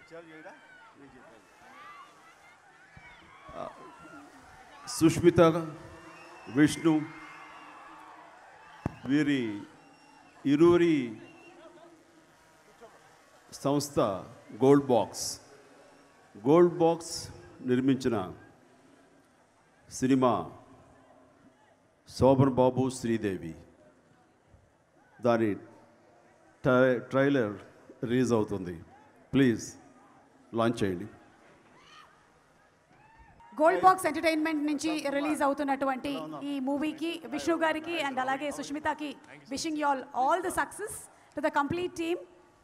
Sushmita, Vishnu, వీరి ఇరువురి సంస్థ గోల్డ్ బాక్స్ నిర్మించిన సినిమా శోభన్ బాబు శ్రీదేవి దాని ట్రైలర్ రిలీజ్ అవుతుంది. ప్లీజ్ లాంచ్ చేయండి. గోల్డ్ బాక్స్ ఎంటర్టైన్మెంట్ నుంచి రిలీజ్ అవుతున్నటువంటి ఈ మూవీకి విష్ణు గారికి అండ్ అలాగే సుష్మితకి wishing you all the success to the complete team.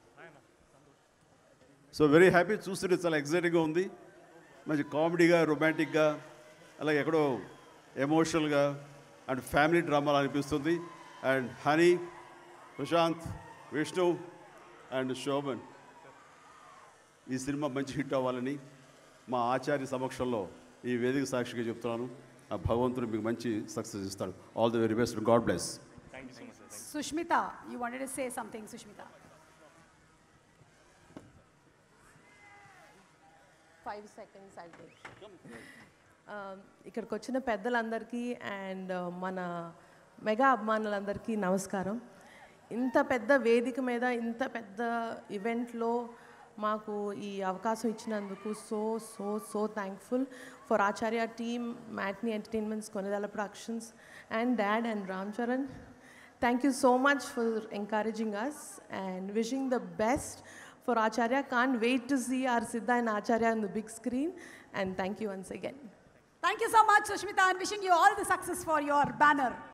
So very happy, చూస్తుంటే చాలా ఎక్సైటింగ్గా ఉంది. మంచి కామెడీగా, రొమాంటిక్గా, అలాగే ఎక్కడో ఎమోషనల్గా అండ్ ఫ్యామిలీ డ్రామాలు అనిపిస్తుంది. And Honey, Prashanth, Vishnu and Shobhan, ఈ సినిమా మంచి హిట్ అవ్వాలని మా ఆచార్య సమక్షంలో ఈ వేదిక సాక్షిగా చెప్తున్నాను. ఆ భగవంతుడు మీకు మంచి సక్సెస్ ఇస్తాడు. All the very best. God bless. Sushmita, you wanted to say something. Sushmita, 5 seconds I think. ఇక్కడికి వచ్చిన పెద్దలందరికీ అండ్ మన మెగా అభిమానులందరికీ నమస్కారం. ఇంత పెద్ద వేదిక మీద ఇంత పెద్ద ఈవెంట్లో మాకు ఈ అవకాశం ఇచ్చినందుకు so thankful for Acharya team, matinee entertainments, Konidela productions and dad and Ram Charan. Thank you so much for encouraging us and wishing the best for Acharya. Can't wait to see our Siddha and Acharya on the big screen, and thank you once again. Thank you so much, Sushmita, and wishing you all the success for your banner.